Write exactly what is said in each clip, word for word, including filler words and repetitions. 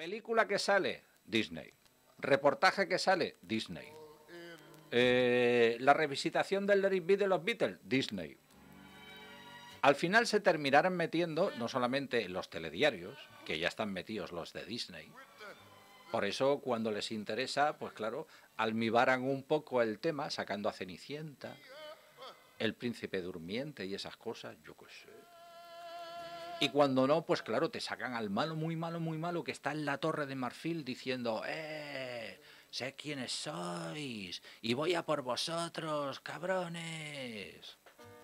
Película que sale, Disney. Reportaje que sale, Disney. Eh, la revisitación del Let It Be de los Beatles, Disney. Al final se terminarán metiendo no solamente los telediarios, que ya están metidos los de Disney. Por eso, cuando les interesa, pues claro, almibaran un poco el tema, sacando a Cenicienta, El Príncipe Durmiente y esas cosas, yo qué sé. Y cuando no, pues claro, te sacan al malo, muy malo, muy malo, que está en la Torre de Marfil diciendo, ¡eh! Sé quiénes sois y voy a por vosotros, cabrones.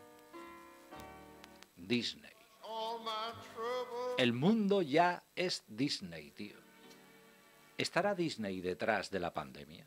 Disney. El mundo ya es Disney, tío. ¿Estará Disney detrás de la pandemia?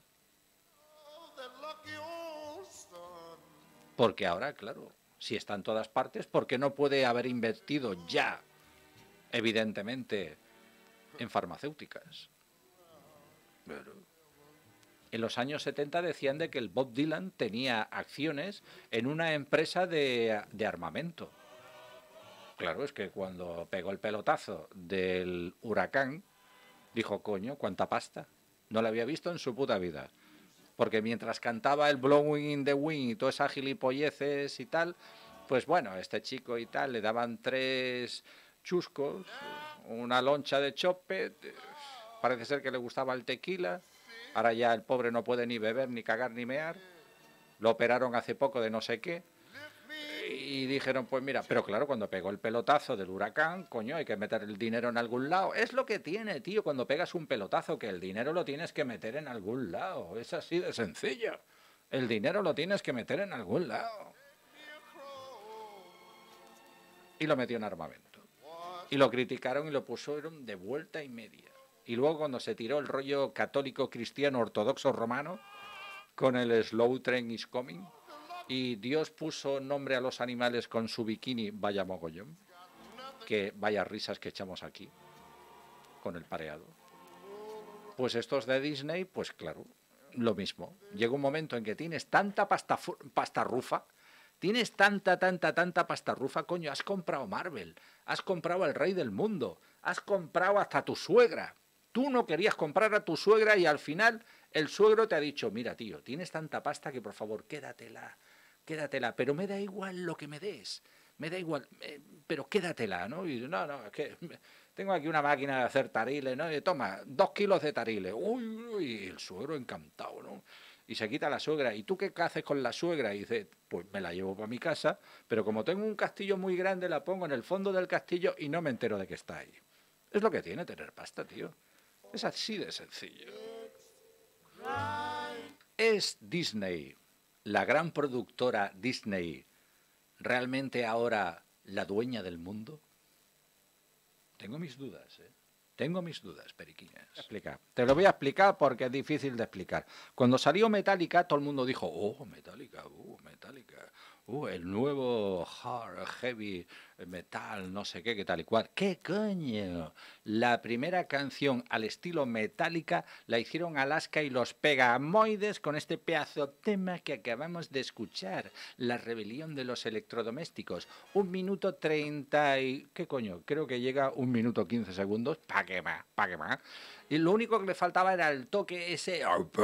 Porque ahora, claro, si está en todas partes, ¿por qué no puede haber invertido ya, evidentemente, en farmacéuticas? Pero en los años setenta decían de que el Bob Dylan tenía acciones en una empresa de, de armamento. Claro, es que cuando pegó el pelotazo del huracán, dijo, coño, ¿cuánta pasta? No la había visto en su puta vida. Porque mientras cantaba el Blowing in the Wind y todas esas gilipolleces y tal, pues bueno, este chico y tal, le daban tres chuscos, una loncha de chope, parece ser que le gustaba el tequila, ahora ya el pobre no puede ni beber, ni cagar, ni mear, lo operaron hace poco de no sé qué, y dijeron, pues mira, pero claro, cuando pegó el pelotazo del huracán, coño, hay que meter el dinero en algún lado. Es lo que tiene, tío, cuando pegas un pelotazo, que el dinero lo tienes que meter en algún lado. Es así de sencillo. El dinero lo tienes que meter en algún lado. Y lo metió en armamento. Y lo criticaron y lo pusieron de vuelta y media. Y luego cuando se tiró el rollo católico, cristiano, ortodoxo, romano, con el Slow Train is Coming, y Dios puso nombre a los animales con su bikini, vaya mogollón, que vaya risas que echamos aquí, con el pareado. Pues estos de Disney, pues claro, lo mismo. Llega un momento en que tienes tanta pasta, pasta rufa, tienes tanta, tanta, tanta pasta rufa, coño, has comprado Marvel, has comprado al rey del mundo, has comprado hasta tu suegra. Tú no querías comprar a tu suegra y al final el suegro te ha dicho, mira tío, tienes tanta pasta que por favor quédatela. Quédatela, pero me da igual lo que me des, me da igual, eh, pero quédatela, ¿no? Y no, no, es que tengo aquí una máquina de hacer tariles, ¿no? Y toma, dos kilos de tariles, uy, uy, el suegro encantado, ¿no? Y se quita la suegra, ¿y tú qué haces con la suegra? Y dice, pues me la llevo para mi casa, pero como tengo un castillo muy grande, la pongo en el fondo del castillo y no me entero de que está ahí. Es lo que tiene tener pasta, tío. Es así de sencillo. Es Disney, la gran productora Disney, realmente ahora la dueña del mundo? Tengo mis dudas, ¿eh? Tengo mis dudas, periquinas. Explica. Te lo voy a explicar porque es difícil de explicar. Cuando salió Metallica, todo el mundo dijo, oh, Metallica, uh, Metallica, uh, el nuevo hard, heavy metal, no sé qué, qué tal y cual. ¿Qué coño? La primera canción al estilo Metallica la hicieron Alaska y los Pegamoides con este pedazo de tema que acabamos de escuchar, La rebelión de los electrodomésticos. Un minuto treinta y... ¿Qué coño? Creo que llega un minuto quince segundos. ¿Para qué más? ¿Para qué más? Y lo único que le faltaba era el toque ese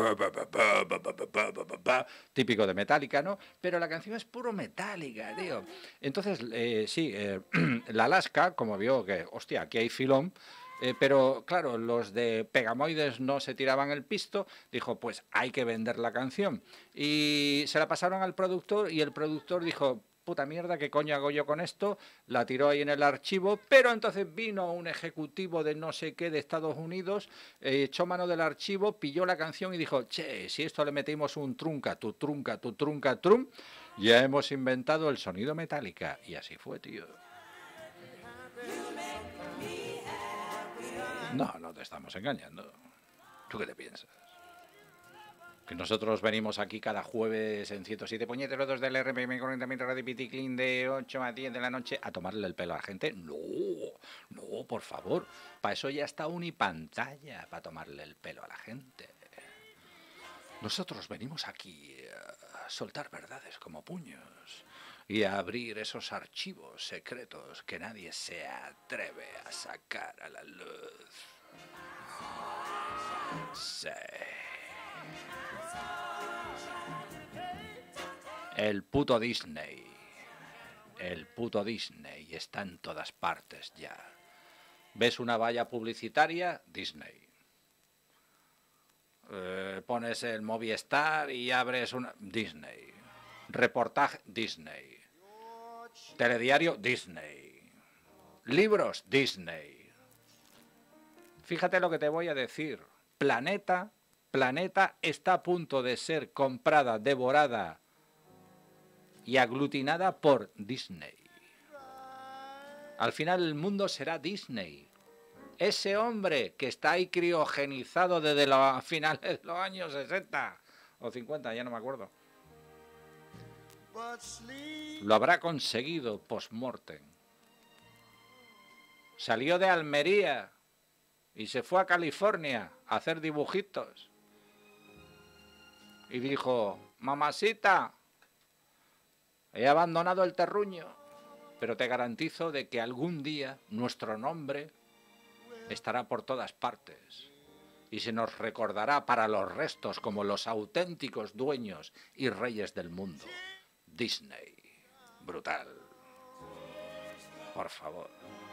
típico de Metallica, ¿no? Pero la canción es puro Metallica, tío. Entonces, eh, sí, eh, la Alaska, como vio que, hostia, aquí hay filón, eh, pero claro, los de Pegamoides no se tiraban el pisto, dijo, pues hay que vender la canción. Y se la pasaron al productor y el productor dijo, puta mierda, ¿qué coño hago yo con esto? La tiró ahí en el archivo, pero entonces vino un ejecutivo de no sé qué de Estados Unidos, eh, echó mano del archivo, pilló la canción y dijo, che, si esto le metimos un trunca, tu trunca, tu trunca, trum, ya hemos inventado el sonido Metallica. Y así fue, tío. No, no te estamos engañando. ¿Tú qué te piensas? Que nosotros venimos aquí cada jueves en ciento siete puñeteros del R P M cuarenta mil Radio Piticlin de ocho a diez de la noche a tomarle el pelo a la gente. No, no, por favor. Para eso ya está Unipantalla, para tomarle el pelo a la gente. Nosotros venimos aquí a soltar verdades como puños y a abrir esos archivos secretos que nadie se atreve a sacar a la luz. Sí. El puto Disney. El puto Disney está en todas partes ya. ¿Ves una valla publicitaria? Disney. Eh, pones el Movistar y abres una... Disney. Reportaje, Disney. Telediario, Disney. Libros, Disney. Fíjate lo que te voy a decir. Planeta, Planeta está a punto de ser comprada, devorada y aglutinada por Disney. Al final el mundo será Disney. Ese hombre que está ahí criogenizado desde los finales de los años sesenta o cincuenta, ya no me acuerdo, lo habrá conseguido post-mortem. Salió de Almería y se fue a California a hacer dibujitos. Y dijo, mamacita, he abandonado el terruño, pero te garantizo de que algún día nuestro nombre estará por todas partes y se nos recordará para los restos como los auténticos dueños y reyes del mundo. Disney. Brutal. Por favor.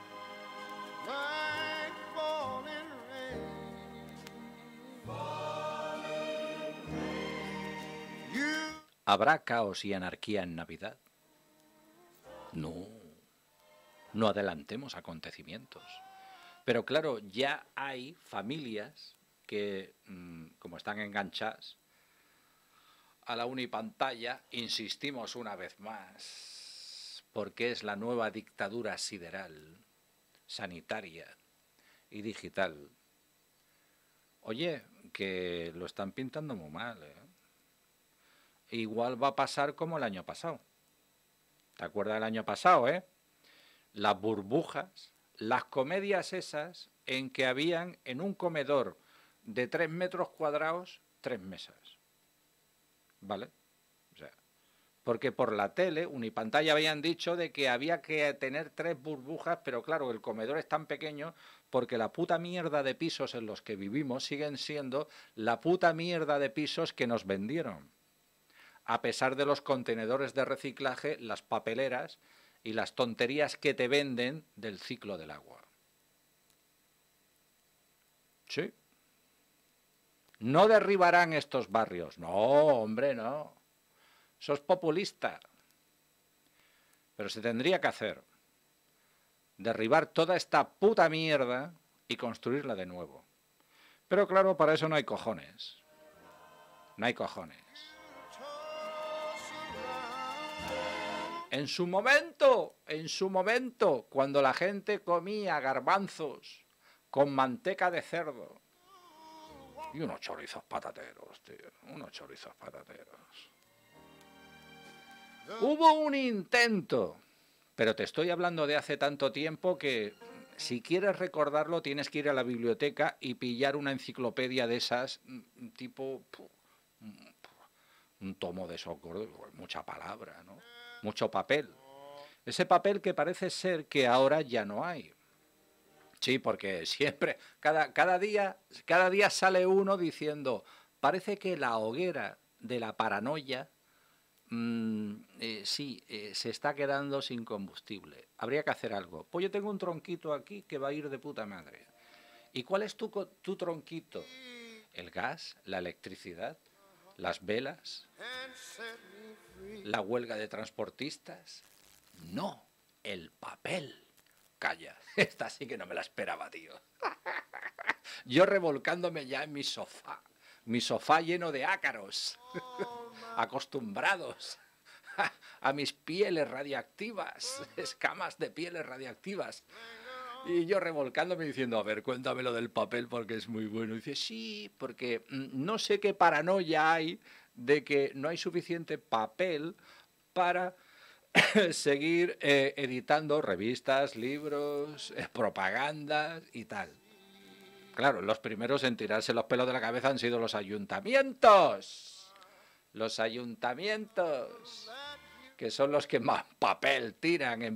¿Habrá caos y anarquía en Navidad? No. No adelantemos acontecimientos. Pero claro, ya hay familias que, como están enganchadas a la unipantalla, insistimos una vez más, porque es la nueva dictadura sideral, sanitaria y digital. Oye, que lo están pintando muy mal, ¿eh? Igual va a pasar como el año pasado. ¿Te acuerdas del año pasado, eh? Las burbujas, las comedias esas en que habían en un comedor de tres metros cuadrados, tres mesas. ¿Vale? O sea, porque por la tele, unipantalla, habían dicho de que había que tener tres burbujas, pero claro, el comedor es tan pequeño porque la puta mierda de pisos en los que vivimos siguen siendo la puta mierda de pisos que nos vendieron. A pesar de los contenedores de reciclaje, las papeleras y las tonterías que te venden del ciclo del agua. Sí. No derribarán estos barrios. No, hombre, no. Eso es populista. Pero se tendría que hacer. Derribar toda esta puta mierda y construirla de nuevo. Pero claro, para eso no hay cojones. No hay cojones. En su momento, en su momento, cuando la gente comía garbanzos con manteca de cerdo y unos chorizos patateros, tío, unos chorizos patateros. Hubo un intento, pero te estoy hablando de hace tanto tiempo que si quieres recordarlo tienes que ir a la biblioteca y pillar una enciclopedia de esas, tipo un tomo de socorro, mucha palabra, ¿no? Mucho papel. Ese papel que parece ser que ahora ya no hay. Sí, porque siempre, cada, cada día, cada día sale uno diciendo, parece que la hoguera de la paranoia, mmm, eh, sí, eh, se está quedando sin combustible. Habría que hacer algo. Pues yo tengo un tronquito aquí que va a ir de puta madre. ¿Y cuál es tu, tu tronquito? ¿El gas? ¿La electricidad? ¿Las velas? ¿La huelga de transportistas? No, el papel. Calla, esta sí que no me la esperaba, tío. Yo revolcándome ya en mi sofá. Mi sofá lleno de ácaros. Acostumbrados a, a mis pieles radiactivas. Escamas de pieles radiactivas. Y yo revolcándome diciendo, a ver, cuéntame lo del papel porque es muy bueno. Y dice, sí, porque no sé qué paranoia hay de que no hay suficiente papel para seguir eh, editando revistas, libros, eh, propagandas y tal. Claro, los primeros en tirarse los pelos de la cabeza han sido los ayuntamientos. Los ayuntamientos, que son los que más papel tiran en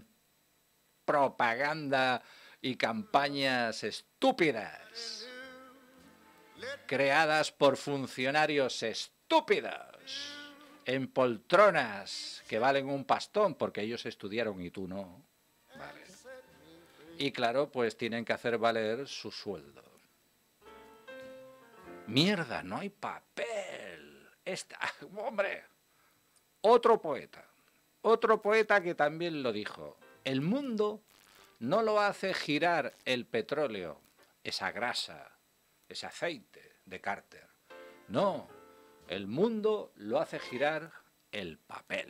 propaganda y campañas estúpidas. creadas por funcionarios estúpidos, en poltronas que valen un pastón porque ellos estudiaron y tú no. Vale. Y claro, pues tienen que hacer valer su sueldo. Mierda, no hay papel. Esta, hombre, otro poeta. Otro poeta que también lo dijo. El mundo no lo hace girar el petróleo, esa grasa, ese aceite de Carter. No, el mundo lo hace girar el papel.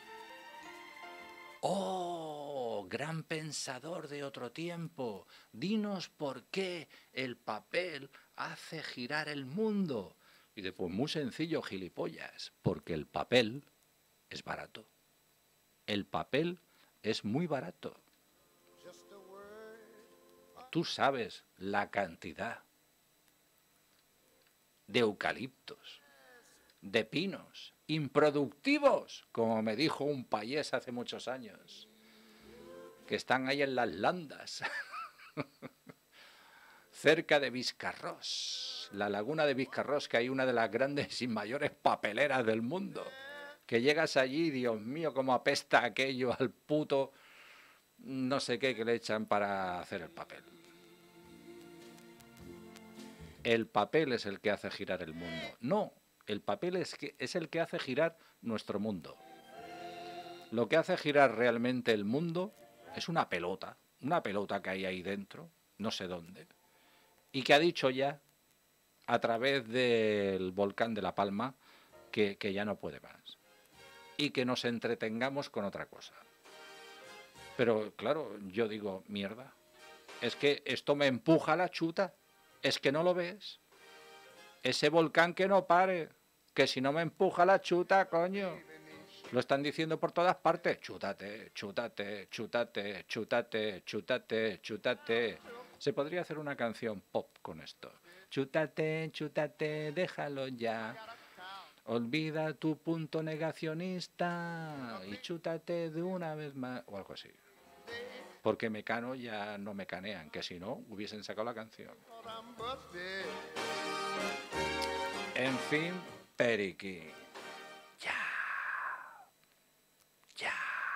¡Oh, gran pensador de otro tiempo! Dinos por qué el papel hace girar el mundo. Y dice, pues muy sencillo, gilipollas, porque el papel es barato. El papel es muy barato. Tú sabes la cantidad de eucaliptos, de pinos, improductivos, como me dijo un payés hace muchos años, que están ahí en las landas, cerca de Viscarrós, la laguna de Viscarrós, que hay una de las grandes y mayores papeleras del mundo, que llegas allí, Dios mío, cómo apesta aquello al puto no sé qué que le echan para hacer el papel. El papel es el que hace girar el mundo. No, el papel es, que, es el que hace girar nuestro mundo. Lo que hace girar realmente el mundo es una pelota, una pelota que hay ahí dentro, no sé dónde, y que ha dicho ya, a través del volcán de La Palma, que, que ya no puede más. Y que nos entretengamos con otra cosa. Pero claro, yo digo, mierda, es que esto me empuja a la chuta. Es que no lo ves. Ese volcán que no pare. Que si no me empuja la chuta, coño. Lo están diciendo por todas partes. Chútate, chútate, chútate, chútate, chútate, chútate. Se podría hacer una canción pop con esto. Chútate, chútate, déjalo ya. Olvida tu punto negacionista y chútate de una vez más. O algo así. Porque Mecano ya no mecanean, que si no hubiesen sacado la canción. En fin, Periqui. Ya. Ya.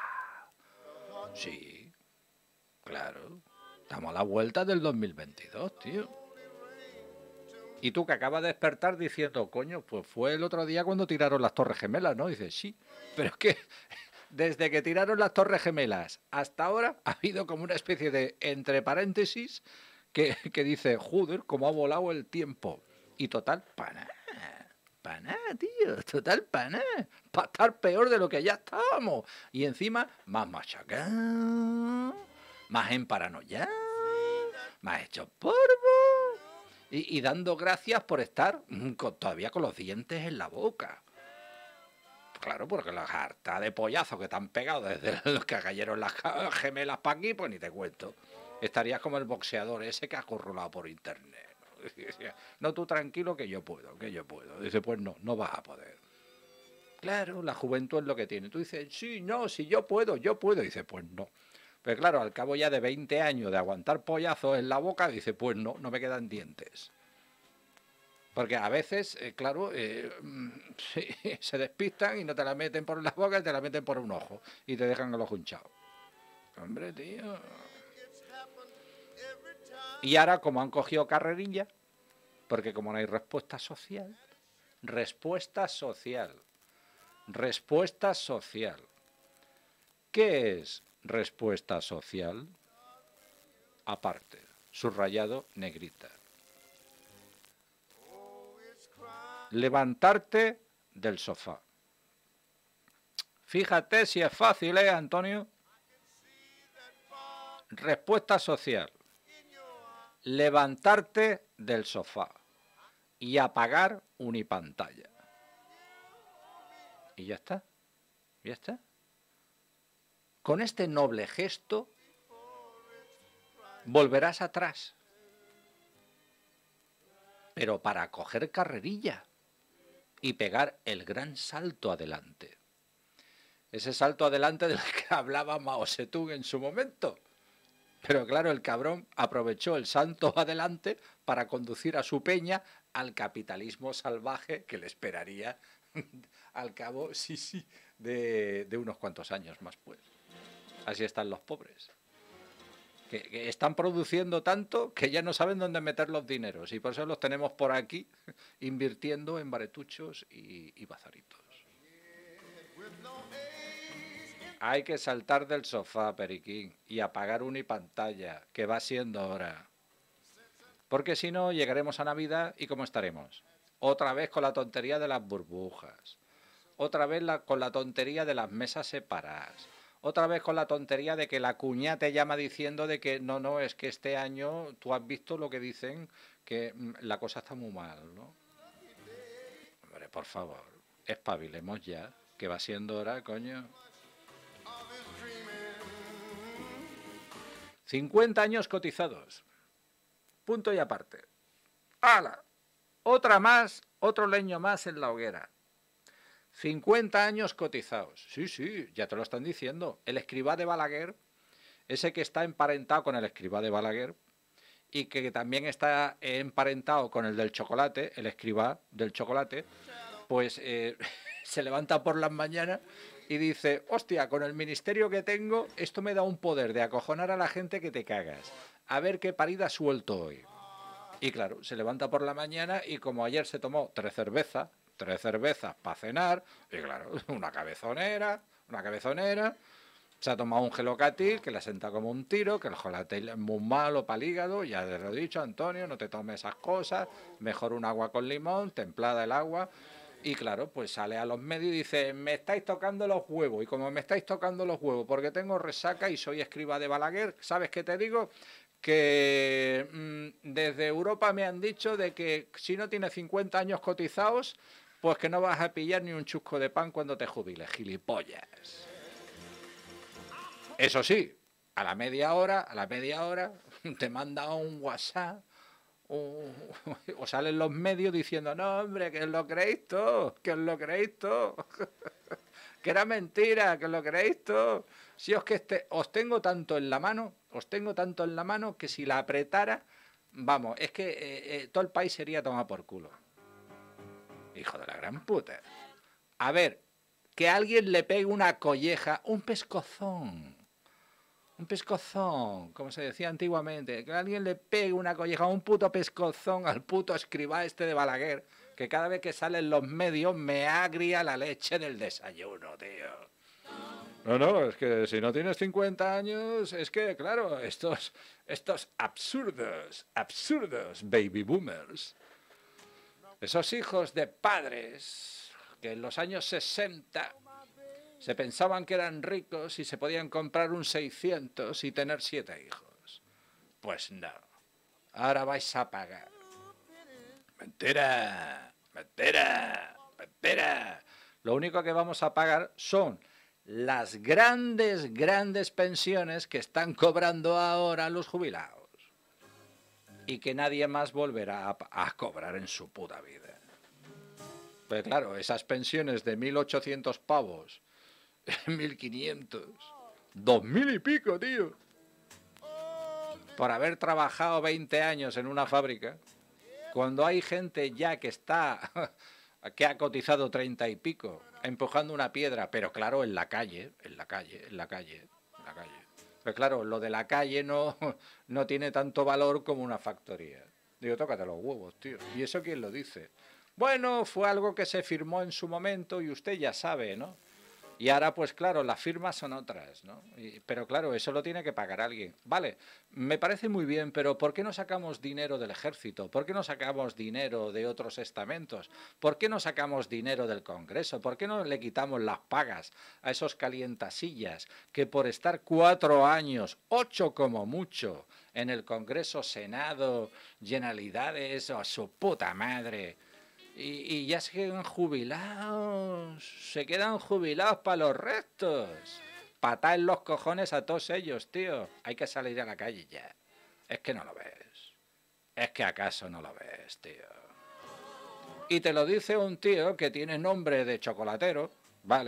Sí. Claro. Estamos a la vuelta del dos mil veintidós, tío. Y tú que acabas de despertar diciendo, coño, pues fue el otro día cuando tiraron las Torres Gemelas, ¿no? Dices, sí. Pero es que desde que tiraron las Torres Gemelas hasta ahora ha habido como una especie de entre paréntesis que, que dice, joder, cómo ha volado el tiempo. Y total, para nada, para nada, tío, total, para nada. Para estar peor de lo que ya estábamos. Y encima, más machacado, más emparanoyado, más hecho polvo. Y, y dando gracias por estar con, todavía con los dientes en la boca. Claro, porque las hartas de pollazo que te han pegado desde los que cayeron las gemelas para aquí, pues ni te cuento. Estarías como el boxeador ese que ha corrolado por internet. No, tú tranquilo que yo puedo, que yo puedo. Dice, pues no, no vas a poder. Claro, la juventud es lo que tiene. Tú dices, sí, no, si yo puedo, yo puedo. Dice, pues no. Pero claro, al cabo ya de veinte años de aguantar pollazos en la boca, dice, pues no, no me quedan dientes. Porque a veces, eh, claro, eh, sí, se despistan y no te la meten por la boca y te la meten por un ojo y te dejan el ojo hinchado. Hombre, tío. Y ahora, como han cogido carrerilla, porque como no hay respuesta social, respuesta social, respuesta social. ¿Qué es respuesta social? Aparte, subrayado negrita. Levantarte del sofá. Fíjate si es fácil, ¿eh, Antonio? Respuesta social. Levantarte del sofá y apagar unipantalla. Y ya está. Ya está. Con este noble gesto volverás atrás. Pero para coger carrerilla y pegar el gran salto adelante. Ese salto adelante del que hablaba Mao Zedong en su momento. Pero claro, el cabrón aprovechó el salto adelante para conducir a su peña al capitalismo salvaje que le esperaría al cabo, sí, sí, de, de unos cuantos años más, pues. Así están los pobres. Que, que están produciendo tanto que ya no saben dónde meter los dineros y por eso los tenemos por aquí invirtiendo en baretuchos y, y bazaritos. Hay que saltar del sofá, Periquín, y apagar unipantalla, que va siendo hora. Porque si no, llegaremos a Navidad y ¿cómo estaremos? Otra vez con la tontería de las burbujas. Otra vez la, con la tontería de las mesas separadas. Otra vez con la tontería de que la cuña te llama diciendo de que no, no, es que este año tú has visto lo que dicen, que mm, la cosa está muy mal, ¿no? Hombre, por favor, espabilemos ya, que va siendo hora, coño. cincuenta años cotizados. Punto y aparte. ¡Hala! Otra más, otro leño más en la hoguera. cincuenta años cotizados. Sí, sí, ya te lo están diciendo. El escribá de Balaguer, ese que está emparentado con el escribá de Balaguer y que también está emparentado con el del chocolate, el escribá del chocolate, pues eh, se levanta por las mañanas y dice, hostia, con el ministerio que tengo, esto me da un poder de acojonar a la gente que te cagas. A ver qué parida suelto hoy. Y claro, se levanta por la mañana y como ayer se tomó tres cervezas, tres cervezas para cenar, y claro, una cabezonera, una cabezonera, se ha tomado un gelocatil que le senta como un tiro, que el gelocatil es muy malo para el hígado, ya te lo he dicho, Antonio, no te tomes esas cosas, mejor un agua con limón, templada el agua. Y claro, pues sale a los medios y dice, me estáis tocando los huevos, y como me estáis tocando los huevos porque tengo resaca y soy escriba de Balaguer, ¿sabes qué te digo? Que mmm, desde Europa me han dicho de que si no tienes cincuenta años cotizados, pues que no vas a pillar ni un chusco de pan cuando te jubiles, gilipollas. Eso sí, a la media hora, a la media hora, te manda un WhatsApp o, o salen los medios diciendo, no, hombre, que os lo creéis todo, que os lo creéis todo, que era mentira, que os lo creéis todo. Si os que este, os tengo tanto en la mano, os tengo tanto en la mano que si la apretara, vamos, es que eh, eh, todo el país sería tomado por culo. Hijo de la gran puta. A ver, que alguien le pegue una colleja, un pescozón. Un pescozón, como se decía antiguamente, que alguien le pegue una colleja, un puto pescozón al puto escribá este de Balaguer, que cada vez que salen los medios me agria la leche del desayuno, tío. No, no, es que si no tienes cincuenta años, es que, claro, estos, estos absurdos, absurdos baby boomers, esos hijos de padres que en los años sesenta se pensaban que eran ricos y se podían comprar un seiscientos y tener siete hijos. Pues no. Ahora vais a pagar. Mentira, mentira, mentira. Lo único que vamos a pagar son las grandes, grandes pensiones que están cobrando ahora los jubilados. Y que nadie más volverá a, a cobrar en su puta vida. Pero claro, esas pensiones de mil ochocientos pavos, mil quinientos, dos mil y pico, tío, por haber trabajado veinte años en una fábrica, cuando hay gente ya que está, que ha cotizado treinta y pico, empujando una piedra, pero claro, en la calle, en la calle, en la calle, en la calle. Pero claro, lo de la calle no, no tiene tanto valor como una factoría. Digo, tócate los huevos, tío. ¿Y eso quién lo dice? Bueno, fue algo que se firmó en su momento y usted ya sabe, ¿no? Y ahora, pues claro, las firmas son otras, ¿no? Y, pero claro, eso lo tiene que pagar alguien. Vale, me parece muy bien, pero ¿por qué no sacamos dinero del ejército? ¿Por qué no sacamos dinero de otros estamentos? ¿Por qué no sacamos dinero del Congreso? ¿Por qué no le quitamos las pagas a esos calientasillas que por estar cuatro años, ocho como mucho, en el Congreso, Senado, Generalidades, o a su puta madre... Y, y ya se quedan jubilados, se quedan jubilados para los restos. Patá en los cojones a todos ellos, tío. Hay que salir a la calle ya. Es que no lo ves. Es que acaso no lo ves, tío. Y te lo dice un tío que tiene nombre de chocolatero, ¿vale?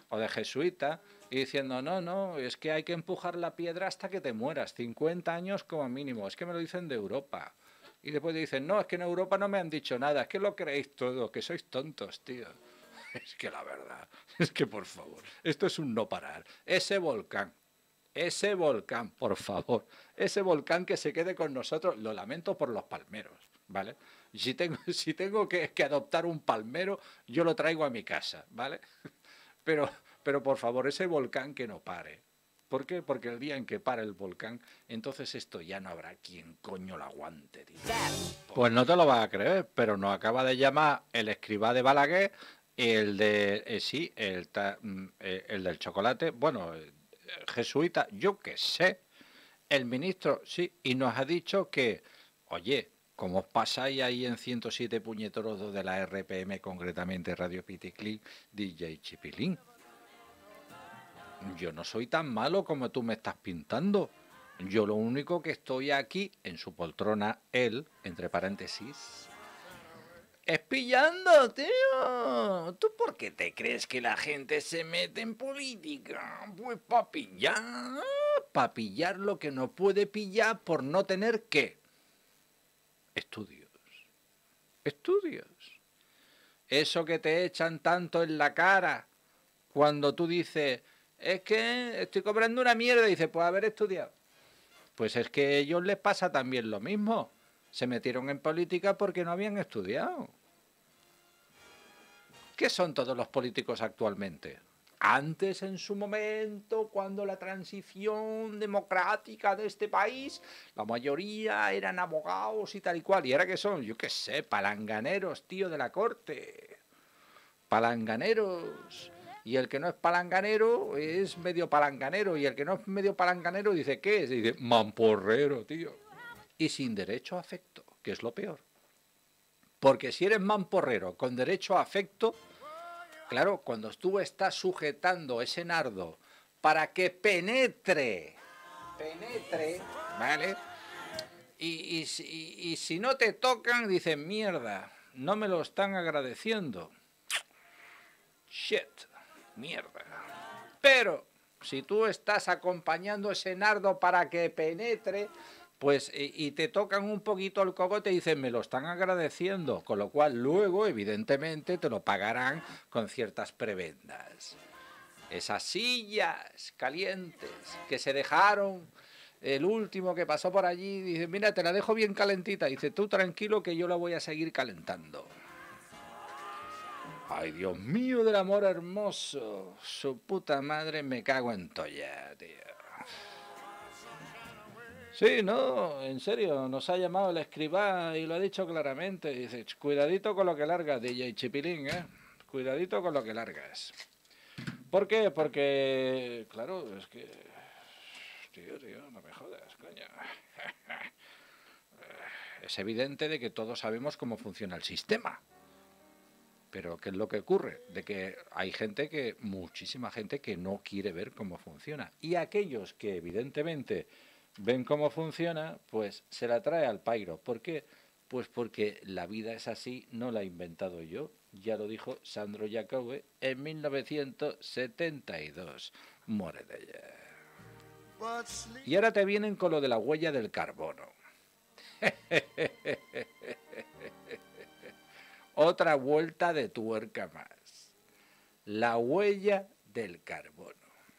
o de jesuita, y diciendo, no, no, es que hay que empujar la piedra hasta que te mueras, cincuenta años como mínimo, es que me lo dicen de Europa. Y después dicen, no, es que en Europa no me han dicho nada, es que lo creéis todo, que sois tontos, tío. Es que la verdad, es que por favor, esto es un no parar. Ese volcán, ese volcán, por favor, ese volcán que se quede con nosotros, lo lamento por los palmeros, ¿vale? Si tengo, si tengo que, que adoptar un palmero, yo lo traigo a mi casa, ¿vale? Pero, pero por favor, ese volcán que no pare. ¿Por qué? Porque el día en que pare el volcán, entonces esto ya no habrá quien coño lo aguante, tío. Pues no te lo vas a creer, pero nos acaba de llamar el escribá de Balaguer, el de, eh, sí, el, ta, eh, el del chocolate, bueno, eh, jesuita, yo qué sé, el ministro, sí, y nos ha dicho que, oye, ¿cómo os pasáis ahí en ciento siete puñetoros de la R P M, concretamente Radio Piticlin, D J Chipilín? Yo no soy tan malo como tú me estás pintando. Yo lo único que estoy aquí, en su poltrona, él, entre paréntesis, es pillando, tío. ¿Tú por qué te crees que la gente se mete en política? Pues para pillar, para pillar lo que no puede pillar por no tener qué. Estudios. Estudios. Eso que te echan tanto en la cara cuando tú dices, es que estoy cobrando una mierda, y dices, pues haber estudiado. Pues es que a ellos les pasa también lo mismo. Se metieron en política porque no habían estudiado. ¿Qué son todos los políticos actualmente? Antes, en su momento, cuando la transición democrática de este país, la mayoría eran abogados y tal y cual. ¿Y ahora qué son? Yo qué sé, palanganeros, tío, de la corte. Palanganeros. Y el que no es palanganero es medio palanganero. Y el que no es medio palanganero dice, ¿qué es? Y dice, mamporrero, tío. Y sin derecho a afecto, que es lo peor. Porque si eres mamporrero con derecho a afecto, claro, cuando tú estás sujetando ese nardo para que penetre, penetre, ¿vale? Y, y, y, y si no te tocan, dicen, mierda, no me lo están agradeciendo. Shit, mierda. Pero si tú estás acompañando ese nardo para que penetre, pues y, y te tocan un poquito el cogote y dicen, me lo están agradeciendo, con lo cual luego evidentemente te lo pagarán con ciertas prebendas. Esas sillas calientes que se dejaron, el último que pasó por allí dice, mira, te la dejo bien calentita, dice, tú tranquilo que yo la voy a seguir calentando. Ay, Dios mío del amor hermoso, su puta madre, me cago en toya, tío. Sí, no, en serio, nos ha llamado el escribá y lo ha dicho claramente. Dice, cuidadito con lo que largas, D J Chipilín, ¿eh? Cuidadito con lo que largas. ¿Por qué? Porque, claro, es que... Tío, tío, no me jodas, coño. Es evidente de que todos sabemos cómo funciona el sistema. Pero ¿qué es lo que ocurre? De que hay gente que, muchísima gente que no quiere ver cómo funciona. Y aquellos que evidentemente ven cómo funciona, pues se la trae al pairo. ¿Por qué? Pues porque la vida es así, no la he inventado yo. Ya lo dijo Sandro Jacobe en mil novecientos setenta y dos. Muere de ella. Y ahora te vienen con lo de la huella del carbono. Otra vuelta de tuerca más. La huella del carbono.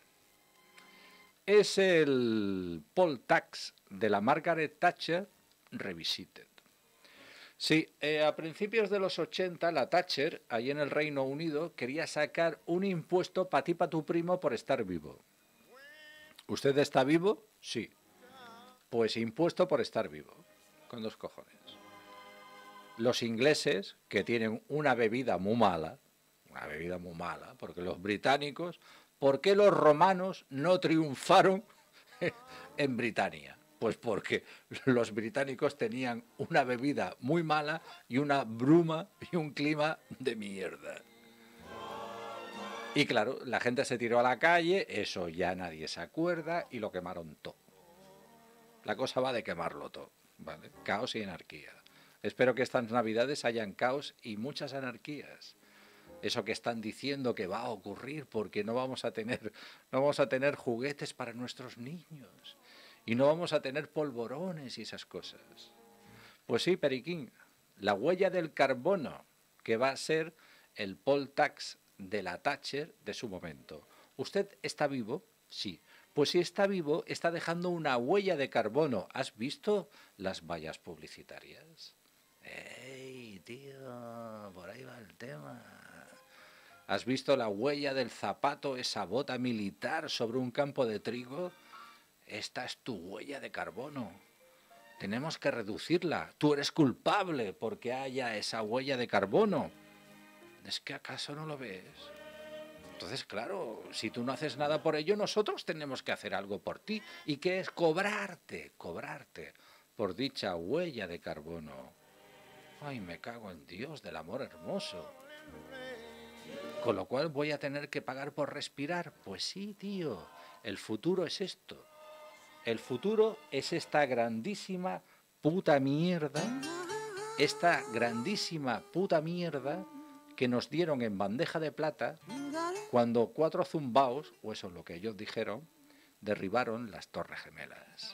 Es el poll tax de la Margaret Thatcher revisited. Sí, eh, a principios de los ochenta, la Thatcher, ahí en el Reino Unido, quería sacar un impuesto para ti, para tu primo, por estar vivo. ¿Usted está vivo? Sí. Pues impuesto por estar vivo. Con dos cojones. Los ingleses, que tienen una bebida muy mala, una bebida muy mala, porque los británicos, ¿por qué los romanos no triunfaron en Britania? Pues porque los británicos tenían una bebida muy mala y una bruma y un clima de mierda. Y claro, la gente se tiró a la calle, eso ya nadie se acuerda, y lo quemaron todo. La cosa va de quemarlo todo, ¿vale? Caos y anarquía. Espero que estas navidades hayan caos y muchas anarquías. Eso que están diciendo que va a ocurrir porque no vamos a tener, no vamos a tener juguetes para nuestros niños y no vamos a tener polvorones y esas cosas. Pues sí, Periquín, la huella del carbono, que va a ser el poll tax de la Thatcher de su momento. ¿Usted está vivo? Sí. Pues si está vivo, está dejando una huella de carbono. ¿Has visto las vallas publicitarias? ¡Ey, tío! Por ahí va el tema. ¿Has visto la huella del zapato, esa bota militar sobre un campo de trigo? Esta es tu huella de carbono. Tenemos que reducirla. Tú eres culpable porque haya esa huella de carbono. ¿Es que acaso no lo ves? Entonces, claro, si tú no haces nada por ello, nosotros tenemos que hacer algo por ti. ¿Y qué es? Cobrarte, cobrarte por dicha huella de carbono. Ay, me cago en Dios del amor hermoso. Con lo cual voy a tener que pagar por respirar. Pues sí, tío, el futuro es esto. El futuro es esta grandísima puta mierda, esta grandísima puta mierda que nos dieron en bandeja de plata cuando cuatro zumbaos, o eso es lo que ellos dijeron, derribaron las Torres Gemelas.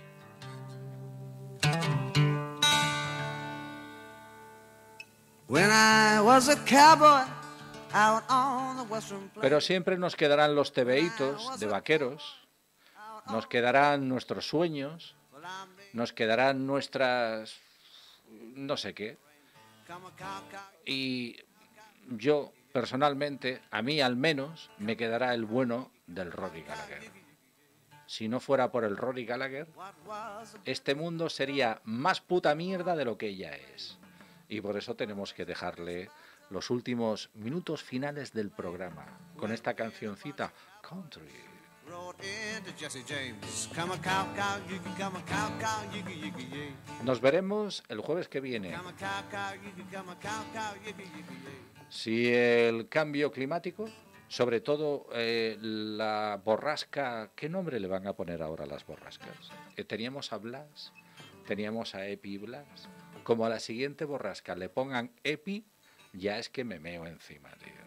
Pero siempre nos quedarán los tebeitos de vaqueros, nos quedarán nuestros sueños, nos quedarán nuestras... no sé qué. Y yo, personalmente, a mí al menos, me quedará el bueno del Rory Gallagher. Si no fuera por el Rory Gallagher, este mundo sería más puta mierda de lo que ella es. Y por eso tenemos que dejarle los últimos minutos finales del programa con esta cancioncita Country. Nos veremos el jueves que viene. Si el cambio climático, sobre todo eh, la borrasca, ¿qué nombre le van a poner ahora a las borrascas? Eh, teníamos a Blas, teníamos a Epi y Blas. Como a la siguiente borrasca le pongan Epi, ya es que me meo encima, tío.